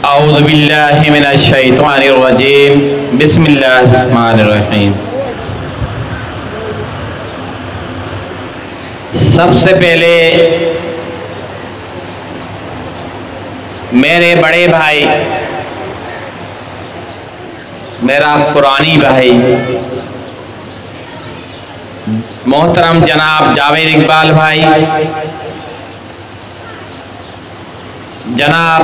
औज़ु बिल्लाहि मिनश शैतानिर रजीम। बिस्मिल्लाहिर रहमानिर रहीम। सबसे पहले मेरे बड़े भाई, मेरा कुरानी भाई मोहतरम जनाब जावेद इकबाल भाई, जनाब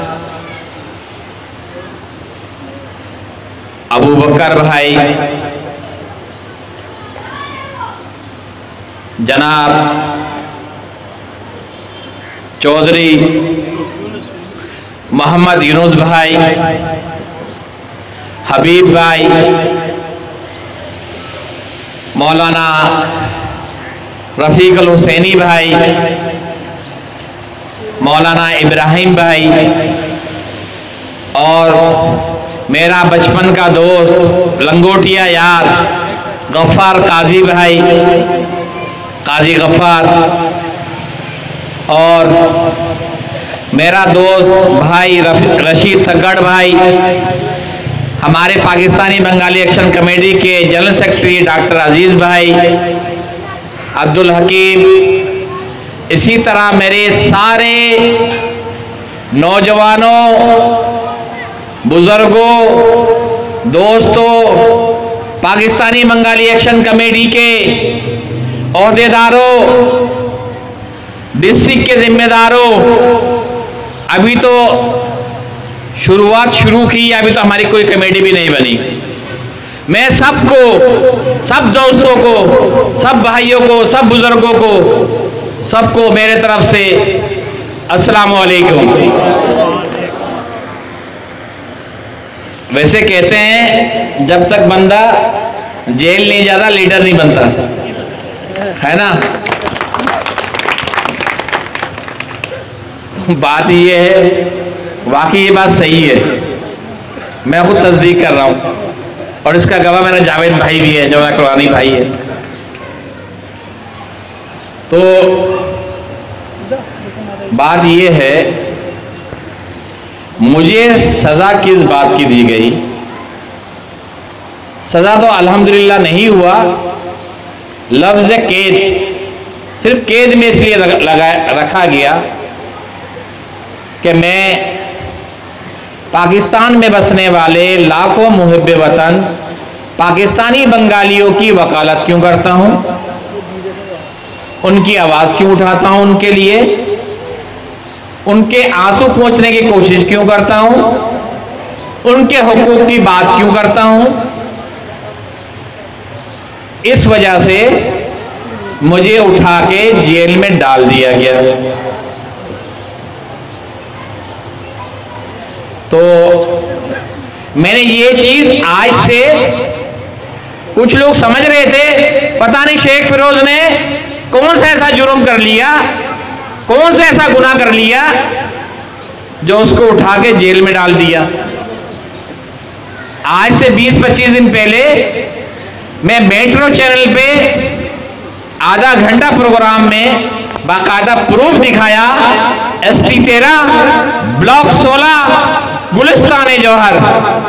अबू बकर भाई, जनाब चौधरी मोहम्मद यूनुस भाई, हबीब भाई, मौलाना रफीक अल हुसैनी भाई, मौलाना इब्राहिम भाई और मेरा बचपन का दोस्त लंगोटिया यार गफ्फार काजी भाई, काजी गफ्फार, और मेरा दोस्त भाई रशीद थगड़ भाई, हमारे पाकिस्तानी बंगाली एक्शन कमेटी के जनरल सेक्रेटरी डॉक्टर अजीज भाई, अब्दुल हकीम, इसी तरह मेरे सारे नौजवानों, बुजुर्गों, दोस्तों, पाकिस्तानी बंगाली एक्शन कमेटी के ओहदेदारों, डिस्ट्रिक्ट के जिम्मेदारों, अभी तो शुरुआत शुरू की, अभी तो हमारी कोई कमेटी भी नहीं बनी। मैं सबको, सब दोस्तों को, सब भाइयों को, सब बुजुर्गों को, सबको मेरे तरफ से अस्सलाम वालेकुम। वैसे कहते हैं जब तक बंदा जेल नहीं जाता लीडर नहीं बनता, है ना। बात ये है, वाकई ये बात सही है, मैं खुद तस्दीक कर रहा हूं और इसका गवाह मेरा जावेद भाई भी है जो मेरा कुरानी भाई है। तो बात ये है, मुझे सजा किस बात की दी गई? सजा तो अल्हम्दुलिल्लाह नहीं हुआ, लफ्ज कैद सिर्फ कैद में इसलिए रखा गया कि मैं पाकिस्तान में बसने वाले लाखों मुहिब्बे वतन पाकिस्तानी बंगालियों की वकालत क्यों करता हूं, उनकी आवाज क्यों उठाता हूं, उनके लिए उनके आंसू पोंछने की कोशिश क्यों करता हूं, उनके हुकूक की बात क्यों करता हूं। इस वजह से मुझे उठा के जेल में डाल दिया गया। तो मैंने ये चीज आज से, कुछ लोग समझ रहे थे पता नहीं शेख फिरोज ने कौन सा ऐसा जुर्म कर लिया, कौन सा ऐसा गुनाह कर लिया जो उसको उठा के जेल में डाल दिया। आज से 20-25 दिन पहले मैं मेट्रो चैनल पे आधा घंटा प्रोग्राम में बाकायदा प्रूफ दिखाया, ST 13 block 16 Gulistan Jauhar,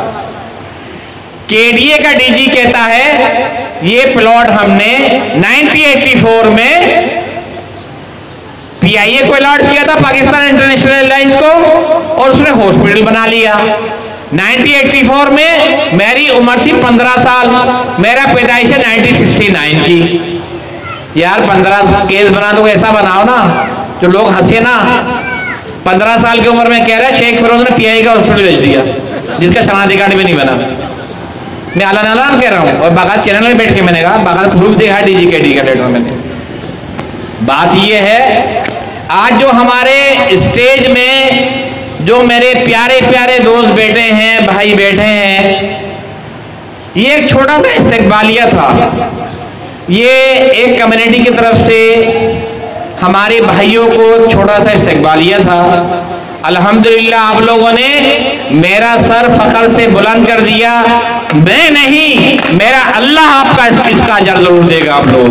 KDA का DG कहता है ये प्लॉट हमने 1984 में PIA को अलॉट किया था, पाकिस्तान इंटरनेशनल एयरलाइंस को, और उसने हॉस्पिटल बना लिया। 1984 में मेरी उम्र थी 15 साल, मेरा पैदाइश है 1969 की। यार 15 केस बना दो, ऐसा बनाओ ना जो लोग हंसे ना। 15 साल की उम्र में कह रहा है शेख फिरोज ने PIA का हॉस्पिटल भेज दिया जिसका शनाख्ती कार्ड भी नहीं बना। मैं आलान कह रहा हूँ और बाकायदा चैनल में बैठ के मैंने कहा, बाकायदा प्रूफ देखा DG KD का लेटर में। बात ये है, आज जो हमारे स्टेज में जो मेरे प्यारे प्यारे दोस्त बैठे हैं, भाई बैठे हैं, ये एक छोटा सा इस्तकबालिया था। ये एक कम्युनिटी की तरफ से हमारे भाइयों को छोटा सा इस्तकबालिया था। अल्हम्दुलिल्लाह आप लोगों ने मेरा सर फख्र से बुलंद कर दिया। मैं नहीं, मेरा अल्लाह आपका इसका अजर जरूर देगा आप लोगों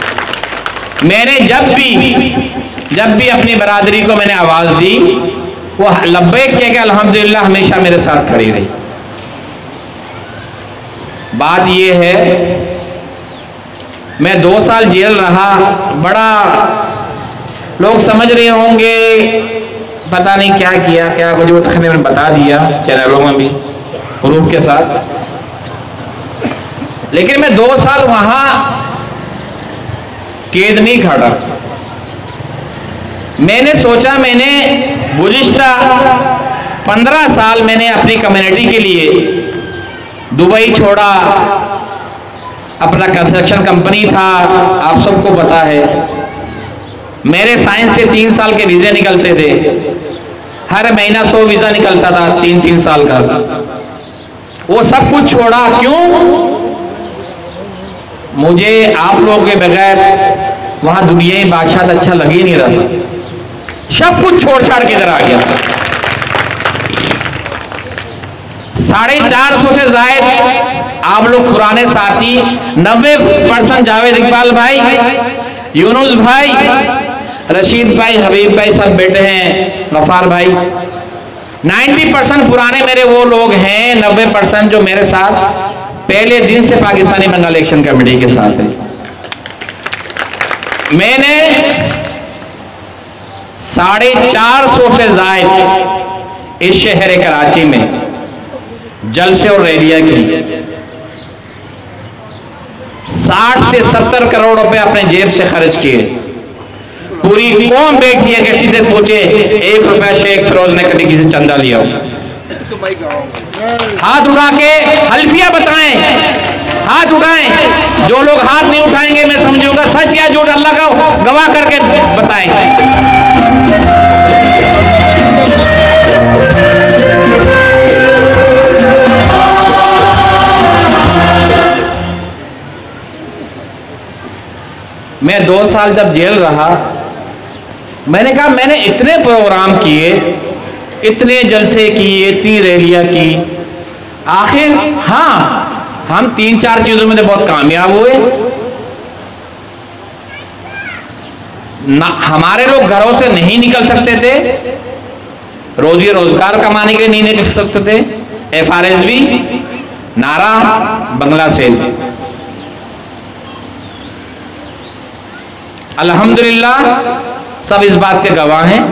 को। मैंने जब भी अपनी बरादरी को मैंने आवाज दी वो लब्बैक कह के अल्हम्दुलिल्लाह हमेशा मेरे साथ खड़ी रही। बात ये है, मैं 2 साल जेल रहा। बड़ा लोग समझ रहे होंगे पता नहीं क्या किया क्या कुछ, वो तकरीबन बता दिया चैनलों में भी प्रूफ के साथ। लेकिन मैं 2 साल वहां कैद नहीं खड़ा। मैंने सोचा, मैंने गुज़िश्ता 15 साल मैंने अपनी कम्युनिटी के लिए दुबई छोड़ा, अपना कंस्ट्रक्शन कंपनी था, आप सबको पता है। मेरे साइंस से 3 साल के वीज़े निकलते थे, हर महीना 100 वीज़ा निकलता था 3-3 साल का। वो सब कुछ छोड़ा। क्यों? मुझे आप लोगों के बगैर वहां दुनियाई बादशाह अच्छा लग ही नहीं रहा था। सब कुछ छोड़ छाड़ के इधर आ गया। 450 से जायद आप लोग पुराने साथी, 90% जावेद इकबाल भाई, यूनुस भाई, रशीद भाई, हबीब भाई सब बैठे हैं, गफार भाई। 90% पुराने मेरे वो लोग हैं, 90% जो मेरे साथ पहले दिन से पाकिस्तानी बंगाल एक्शन कमेटी के साथ है। मैंने 450 से जायद इस शहर कराची में जलसे और रैलियां की। 60 से 70 करोड़ रुपए अपने जेब से खर्च किए। पूरी कौम बैठी है, किसी से पूछे 1 रुपया शेख फिरोज ने कभी किसी चंदा लिया हो? हाथ उठा के हल्फिया बताएं, हाथ उठाएं। जो लोग हाथ नहीं उठाएंगे मैं समझूंगा सच या झूठ अल्लाह का गवाह करके बताएं। मैं 2 साल जब जेल रहा, मैंने कहा मैंने इतने प्रोग्राम किए, इतने जलसे किए, इतनी रैलियां की, आखिर हाँ हम 3-4 चीजों में तो बहुत कामयाब हुए ना। हमारे लोग घरों से नहीं निकल सकते थे, रोजी रोजगार कमाने के लिए नहीं निकल सकते थे। FRSB, नारा, बंगला सेल। अल्हम्दुलिल्लाह सब इस बात के गवाह हैं,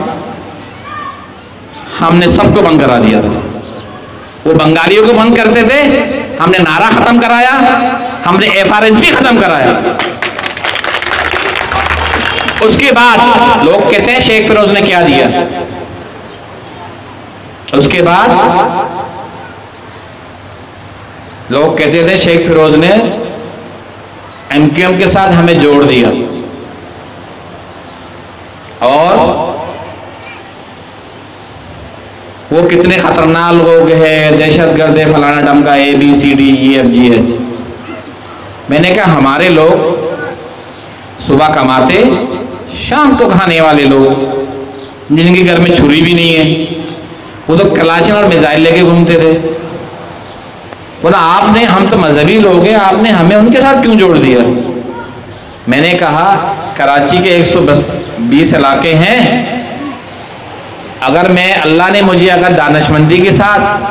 हमने सबको बंद करा दिया था। वो बंगालियों को बंद करते थे, हमने नारा खत्म कराया, हमने FRSB खत्म कराया। उसके बाद लोग कहते हैं शेख फिरोज ने क्या दिया। उसके बाद लोग कहते थे शेख फिरोज ने MQM के साथ हमें जोड़ दिया और वो कितने खतरनाक लोग हैं, दहशतगर्द है, फलाना डमका, ABCDEFGH। मैंने कहा हमारे लोग सुबह कमाते, शाम को खाने वाले लोग जिनके घर में छुरी भी नहीं है, वो तो कलाशन और मिसाइल लेके घूमते थे। बोला आपने, हम तो मजहबी लोग हैं, आपने हमें उनके साथ क्यों जोड़ दिया? मैंने कहा कराची के 120 इलाके हैं, अगर मैं, अल्लाह ने मुझे अगर दानिशमंदी के साथ,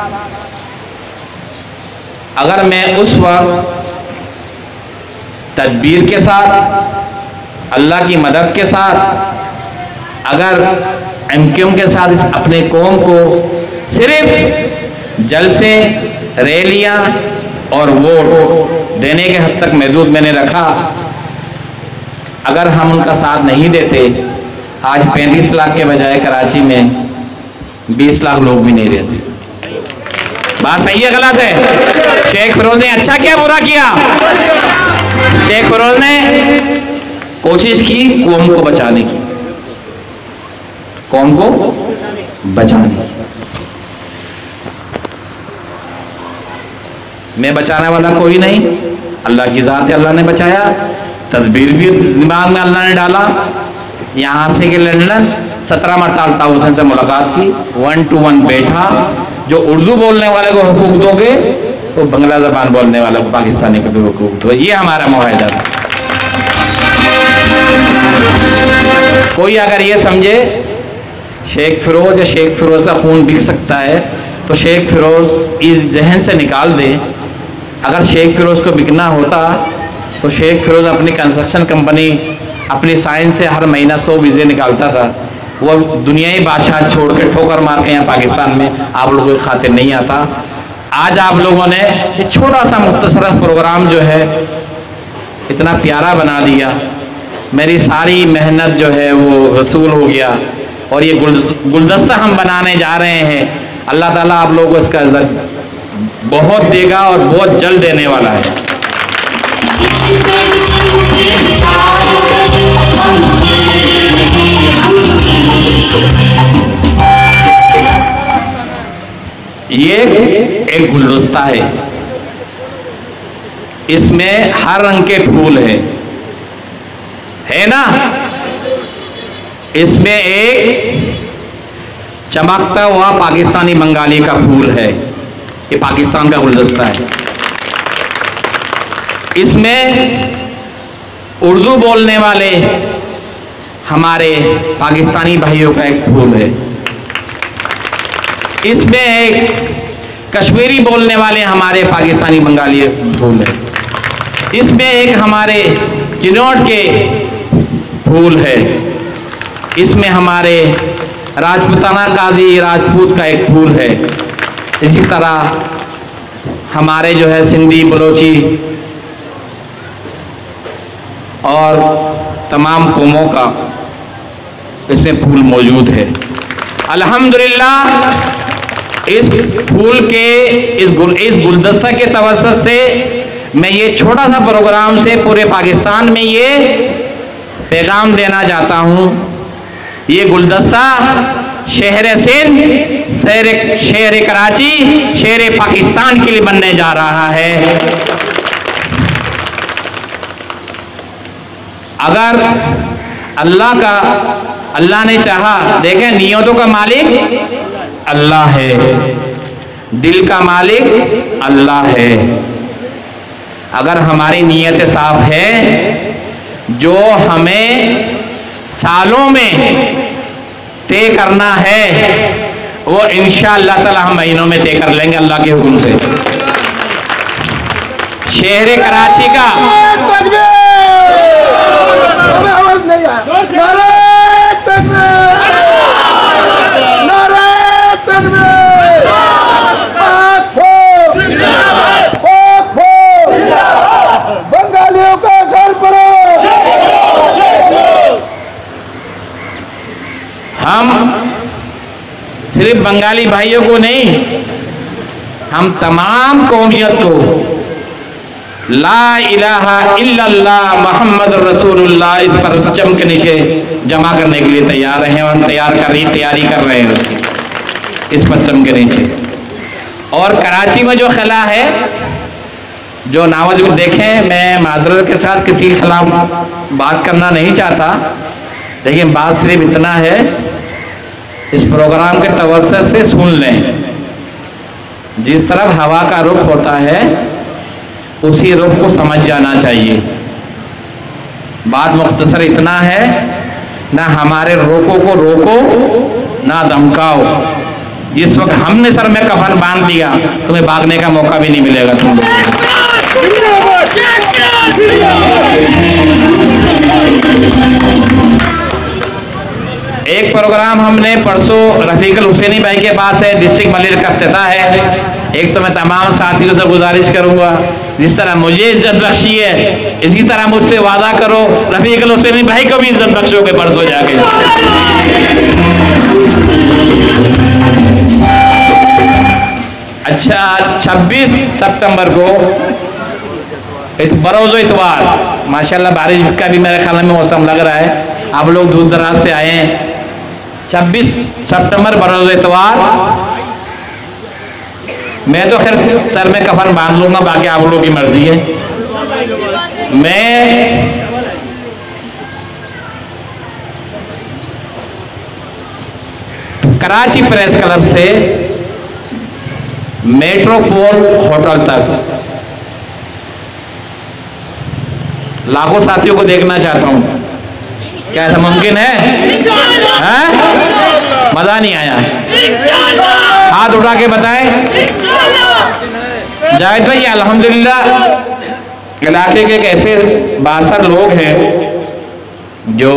अगर मैं उस वक्त तदबीर के साथ, अल्लाह की मदद के साथ, अगर MQM के साथ इस अपने कौम को सिर्फ जलसे, रैलियां और वोट देने के हद तक महदूद मैंने रखा, अगर हम उनका साथ नहीं देते, आज 35 लाख के बजाय कराची में 20 लाख लोग भी नहीं रहते। बात सही है गलत है? शेख फिरोज ने अच्छा किया बुरा किया? शेख फिरोज ने कोशिश की कौम को बचाने की, कौम को बचाने की। मैं बचाने वाला कोई नहीं, अल्लाह की जात है, अल्लाह ने बचाया। तदबीर भी दिमाग में अल्लाह ने डाला। यहाँ से कि लंदन 17 मरतबा अल्ताफ हुसैन से मुलाकात की, 1 to 1 बैठा। जो उर्दू बोलने वाले को हुकूक दोगे तो बंगला जबान बोलने वाले को, पाकिस्तानी को भी हुकूक दो। ये हमारा मुआहिदा था। कोई अगर ये समझे शेख फिरोज या शेख फिरोज का खून बिक सकता है, तो शेख फिरोज इस जहन से निकाल दे। अगर शेख फिरोज को बिकना होता तो शेख फिरोज अपनी कंस्ट्रक्शन कंपनी, अपनी साइंस से हर महीना 100 वीज़े निकालता था। वो दुनियाई बादशाह छोड़ के ठोकर मार के यहाँ पाकिस्तान में आप लोगों की खातिर नहीं आता। आज आप लोगों ने ये छोटा सा मुख्तसर प्रोग्राम जो है इतना प्यारा बना दिया। मेरी सारी मेहनत जो है वो वसूल हो गया, और ये गुलदस्ता हम बनाने जा रहे हैं। अल्लाह ताला आप लोगों को इसका इज़्ज़त बहुत देगा और बहुत जल्द देने वाला है। ये एक गुलदस्ता है, इसमें हर रंग के फूल है ना। इसमें एक चमकता हुआ पाकिस्तानी बंगाली का फूल है, ये पाकिस्तान का गुलदस्ता है। इसमें उर्दू बोलने वाले हमारे पाकिस्तानी भाइयों का एक फूल है। इसमें एक कश्मीरी बोलने वाले हमारे पाकिस्तानी बंगाली फूल है। इसमें एक हमारे चिनौट के फूल है। इसमें हमारे राजपूताना काजी राजपूत का एक फूल है। इसी तरह हमारे जो है सिंधी, बलोची और तमाम कौमों का इसमें फूल मौजूद है। अल्हम्दुलिल्लाह इस फूल के इस गुलदस्ता के तवस्सुत से मैं ये छोटा सा प्रोग्राम से पूरे पाकिस्तान में ये पैगाम देना चाहता हूँ। ये गुलदस्ता शहर सिंध, शहर कराची, शहर पाकिस्तान के लिए बनने जा रहा है। अगर अल्लाह ने चाहा, देखें नियतों का मालिक अल्लाह है, दिल का मालिक अल्लाह है। अगर हमारी नीयत साफ है, जो हमें सालों में तय करना है वो इंशाअल्लाह ताला हम महीनों में तय कर लेंगे अल्लाह के हुक्म से। शहर कराची का बंगालियों का सरपराज हम सिर्फ बंगाली भाइयों को नहीं, हम तमाम कौमियत को ला इलाहा इल्लल्लाह मुहम्मद रसूलुल्लाह इस परचम के नीचे जमा करने के लिए तैयार हैं, और हम तैयारी कर रहे हैं उसकी, इस परचम के नीचे। और कराची में जो खिला है, जो नावज में देखें, मैं माजरत के साथ किसी के खिलाफ बात करना नहीं चाहता, लेकिन बात सिर्फ इतना है, इस प्रोग्राम के तवज्जुह से सुन लें। जिस तरफ हवा का रुख होता है उसी रुख को समझ जाना चाहिए। बात मुख्तसर इतना है, ना हमारे रोको को रोको ना धमकाओ। जिस वक्त हमने सर में कफन बांध दिया तुम्हें भागने का मौका भी नहीं मिलेगा तुम लोग। एक प्रोग्राम हमने परसों रफीकुल हुसैनी भाई के पास है, डिस्ट्रिक्ट मलिर का इफ्तिताह है। एक तो मैं तमाम साथियों से गुजारिश करूंगा, जिस तरह मुझे इज्जत बख्शी है इसी तरह मुझसे वादा करो रफीकुल हुसैनी भाई को भी इज्जत बख्शोगे परसों जाके। अच्छा, 26 सितंबर को बरोज़ इतवार, माशाल्लाह बारिश का भी मेरे ख्याल में मौसम लग रहा है, आप लोग दूर दराज से आए हैं। 26 सितंबर बरोज़ इतवार, मैं तो खैर सर में कफन बांध लूंगा, बाकी आप लोगों की मर्जी है। मैं कराची प्रेस क्लब से मेट्रोपोल होटल तक लाखों साथियों को देखना चाहता हूं। क्या ऐसा मुमकिन है? मजा नहीं आया? हाथ उठा के बताएं। जाहिद भाई, अल्हम्दुलिल्लाह इलाके के एक ऐसे 62 लोग हैं जो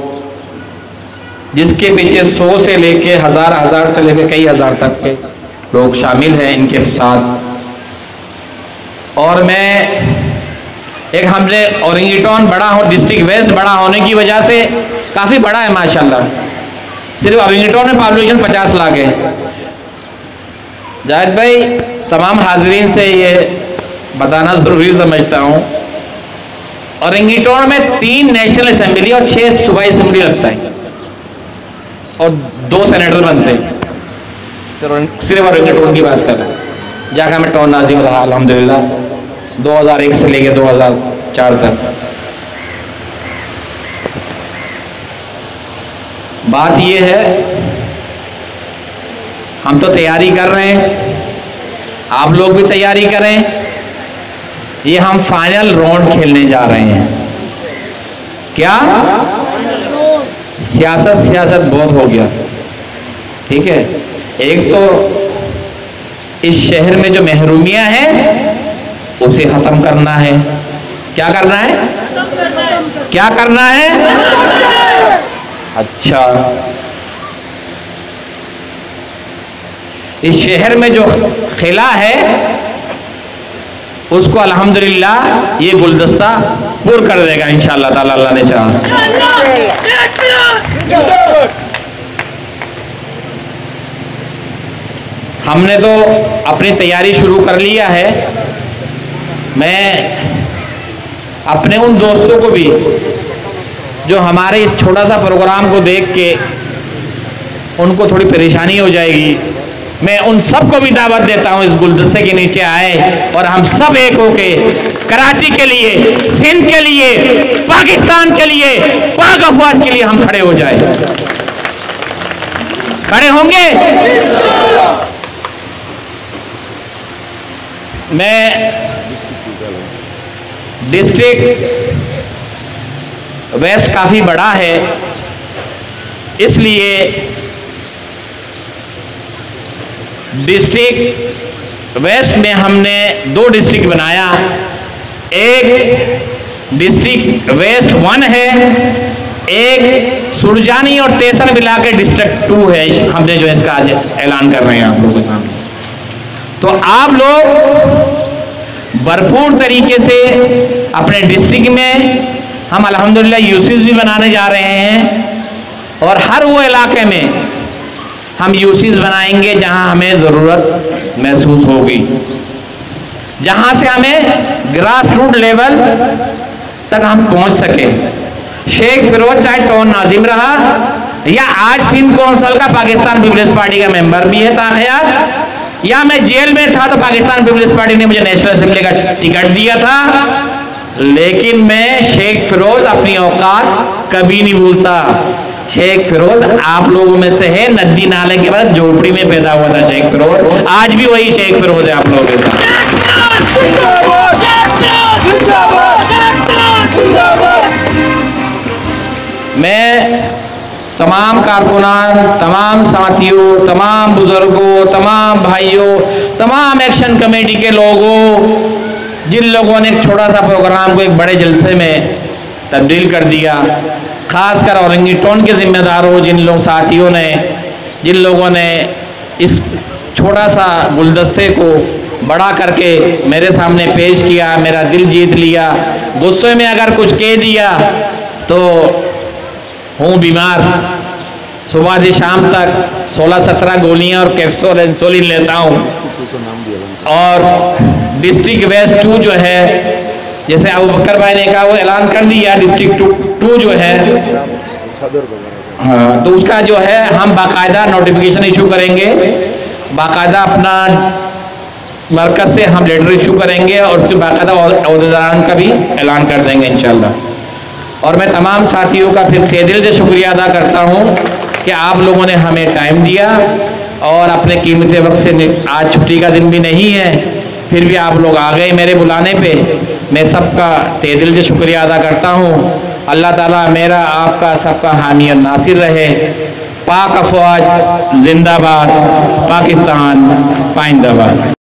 जिसके पीछे 100 से लेके हजार से लेके कई हजार तक के लोग शामिल हैं इनके साथ। और मैं एक हमने औरंगीटोन बड़ा हो, डिस्ट्रिक्ट वेस्ट बड़ा होने की वजह से काफ़ी बड़ा है माशाल्लाह। सिर्फ औरंगीटोन में पॉपुलेशन 50 लाख है। जाहिद भाई, तमाम हाजरीन से ये बताना ज़रूरी समझता हूँ, औरंगीटोन में 3 नेशनल असेंबली और 6 सूबाई असेंबली लगता है और 2 सेनेटर बनते हैं। सिर्फ औरंगीटोन की बात कर रहे हैं। जाकर मैं टाउन नाजिम रहा अल्हम्दुलिल्लाह 2001 से लेके 2004 तक। बात ये है, हम तो तैयारी कर रहे हैं, आप लोग भी तैयारी करें। ये हम फाइनल राउंड खेलने जा रहे हैं। क्या सियासत बहुत हो गया, ठीक है। एक तो इस शहर में जो महरूमियां हैं उसे खत्म करना है। क्या करना है? क्या करना है? अच्छा, इस शहर में जो खिला है उसको अल्हम्दुलिल्लाह ये गुलदस्ता पूरा कर देगा इंशाअल्लाह ताला, अल्लाह ने चाहा। हमने तो अपनी तैयारी शुरू कर लिया है। मैं अपने उन दोस्तों को भी जो हमारे इस छोटा सा प्रोग्राम को देख के उनको थोड़ी परेशानी हो जाएगी, मैं उन सबको भी दावत देता हूं इस गुलदस्ते के नीचे आए और हम सब एक होके कराची के लिए, सिंध के लिए, पाकिस्तान के लिए, पाक अफवाज के लिए हम खड़े हो जाए। खड़े होंगे? मैं डिस्ट्रिक्ट वेस्ट काफी बड़ा है, इसलिए डिस्ट्रिक्ट वेस्ट में हमने 2 डिस्ट्रिक्ट बनाया। एक डिस्ट्रिक्ट वेस्ट 1 है, एक सुरजानी और तेसर मिला के डिस्ट्रिक्ट 2 है। हमने जो इसका आज ऐलान कर रहे हैं आप लोगों के सामने। तो आप लोग भरपूर तरीके से अपने डिस्ट्रिक्ट में हम अल्हम्दुलिल्लाह यूसीज भी बनाने जा रहे हैं और हर वो इलाके में हम यूसीज बनाएंगे जहां हमें ज़रूरत महसूस होगी, जहां से हमें ग्रास रूट लेवल तक हम पहुंच सके। शेख फिरोज चाहे टाउन नाजिम रहा या आज सिंध कौंसिल का पाकिस्तान पीपल्स पार्टी का मेंबर भी है ताखयार, या मैं जेल में था तो पाकिस्तान पीपल्स पार्टी ने मुझे नेशनल असेंबली का टिकट दिया था, लेकिन मैं शेख फिरोज अपनी औकात कभी नहीं भूलता। शेख फिरोज आप लोगों में से है, नदी नाले के बाद झोपड़ी में पैदा हुआ था शेख फिरोज, आज भी वही शेख फिरोज है आप लोगों के साथ। मैं तमाम कारकुनान, तमाम साथियों, तमाम बुजुर्गों, तमाम भाइयों, तमाम एक्शन कमेटी के लोगों, जिन लोगों ने एक छोटा सा प्रोग्राम को एक बड़े जलसे में तब्दील कर दिया, खासकर औरंगीटोन के जिम्मेदारों, जिन लोग साथियों ने, जिन लोगों ने इस छोटा सा गुलदस्ते को बड़ा करके मेरे सामने पेश किया, मेरा दिल जीत लिया। गुस्से में अगर कुछ कह दिया तो हूँ बीमार, सुबह से शाम तक 16-17 गोलियां और कैप्सूल इंसुलिन लेता हूँ। और डिस्ट्रिक्ट वेस्ट 2 जो है, जैसे अबू बकर भाई ने कहा, वो ऐलान कर दिया डिस्ट्रिक्ट 2 जो है, हाँ, तो उसका जो है हम बाकायदा नोटिफिकेशन इशू करेंगे, बाकायदा अपना मरकज से हम लेटर इशू करेंगे और उसके बाकायदा अहदेदारान का भी ऐलान कर देंगे इंशाल्लाह। और मैं तमाम साथियों का फिर तहे दिल से शुक्रिया अदा करता हूँ कि आप लोगों ने हमें टाइम दिया और अपने कीमती वक्त से, आज छुट्टी का दिन भी नहीं है, फिर भी आप लोग आ गए मेरे बुलाने पे। मैं सबका तहे दिल से शुक्रिया अदा करता हूँ। अल्लाह ताला मेरा, आपका, सबका हामी और नासिर रहे। पाक अफवाज जिंदाबाद, पाकिस्तान पाइंदाबाद।